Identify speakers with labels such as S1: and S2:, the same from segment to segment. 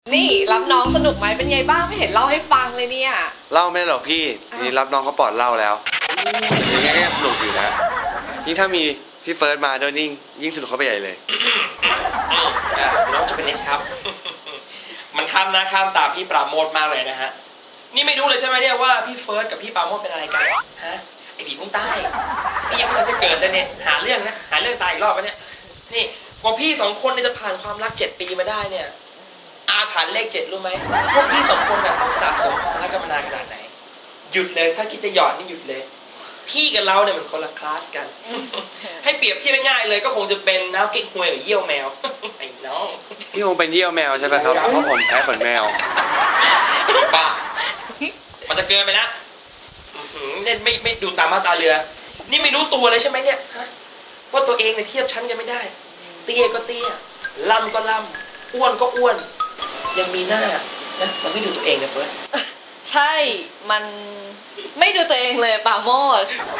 S1: นี่รับน้องสนุกไหมเป็นไงบ้างไม่เห็นเล่าให้ฟังเลยเนี่ย
S2: เล่าไม่ได้หรอกพี่นี่รับน้องเขาปลอดเล่าแล้วยังไงก็สนุกอยู่นะยิ่งถ้ามีพี่เฟิร์สมาด้วยยิ่งสนุกเข้าไปใหญ่เลย
S3: น้องจะเป็นเนสครับ มันข้ามหน้าข้ามตาพี่ปราโมทมากเลยนะฮะนี่ไม่รู้เลยใช่ไหมเนี่ยว่าพี่เฟิร์สกับพี่ปราโมทเป็นอะไรกันฮะไอผีพุ่งใต้พี่ยังไม่ทันจะเกิดเลยเนี่ยหาเรื่องตายอีกรอบแล้วเนี่ยนี่กว่าพี่สองคนเนี่ยจะผ่านความรัก7 ปีมาได้เนี่ยอาถรรพ์เลข 7รู้ไหมพวกพี่สองคนน่ะต้องสะสมความรักกันมานานขนาดไหนหยุดเลยถ้าคิดจะหยอดนี่หยุดเลยพี่กับเราเนี่ยมันคนละคลาสกัน ให้เปรียบเทียบง่ายๆเลยก็คงจะเป็นน้ำเก๊กฮวยกับเยี่ยวแมว ไอ้น้อง
S2: พี่คงเป็นเยี่ยวแมวใช่ไหมครับเพราะผมแพ้ขนแมว
S3: ป้ามันจะเกินไปแล้วเล่นไม่ดูตามมาตาเรือนี่ไม่รู้ตัวเลยใช่ไหมเนี่ยฮะว่าตัวเองเนี่ยเทียบชั้นกันไม่ได้เตี้ยก็เตี้ยล่ำก็ล่ำอ้วนก็อ้วนยังมีหน้านะมันไม่ดูตัวเองนะเฟิร์ส
S1: ใช่มันไม่ดูตัวเองเลยปราโมท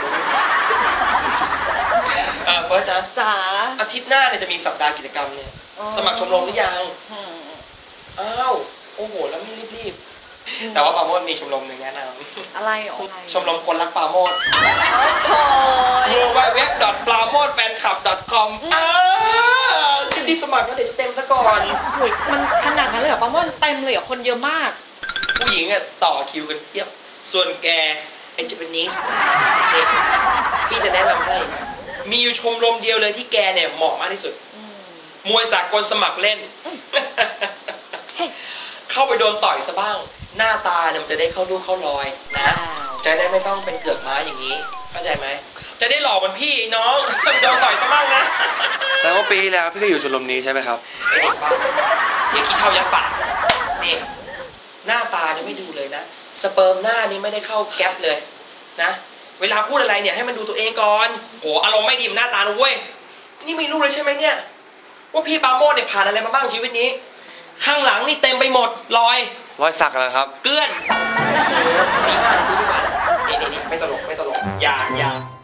S3: เฟิร์ส
S1: จ๋า
S3: อาทิตย์หน้าเนี่ยจะมีสัปดาห์กิจกรรมเนี่ยสมัครชมรมหรือยังอ้าวโอ้โหแล้วไม่รีบแต่ว่าปราโมทมีชมรมหนึ่งแนะน
S1: ำอะไรหรอ
S3: ชมรมคนรักปราโมท www.pramodfanclub.com รีบสมัครนะเดี๋ยวจะเต็มซะก่อน
S1: มันขนาดนั้นเลยเหรอปราโมทเต็มเลยเหรอคนเยอะมาก
S3: ผู้หญิงอ่ะต่อคิวกันเพียบส่วนแกไอ้เจแปนิสเนี่ยพี่จะแนะนำให้มีอยู่ชมรมเดียวเลยที่แกเนี่ยเหมาะมากที่สุดมวยสากลสมัครเล่น เข้าไปโดนต่อยซะบ้างหน้าตาเนี่ยมันจะได้เข้ารูปเข้ารอยนะจะได้ไม่ต้องเป็นเกือกม้าอย่างนี้เข้าใจไหมจะได้หล่อเหมือนพี่น้องโดนต่อยซะบ้างนะ
S2: แต่ว่าปีแล้วพี่ก็อยู่ชมรมนี้ใช่ไหมครับ
S3: ไอ้เด็กบ้าอย่าขี้เท่ายัดปากนี่หน้าตาเนี่ยไม่ดูเลยนะสเปิร์มหน้านี่ไม่ได้เข้าแก๊ปเลยนะเวลาพูดอะไรเนี่ยให้มันดูตัวเองก่อนโหอารมณ์ไม่ดีหน้าตานะเว้ยนี่ไม่รู้เลยใช่ไหมเนี่ยว่าพี่ปราโมทเนี่ยผ่านอะไรมาบ้างชีวิตนี้ข้างหลังนี่เต็มไปหมดรอย
S2: สักนะครับ
S3: เกลื่อนสีผ้าซื้อดีกว่านี่ไม่ตลกอย่า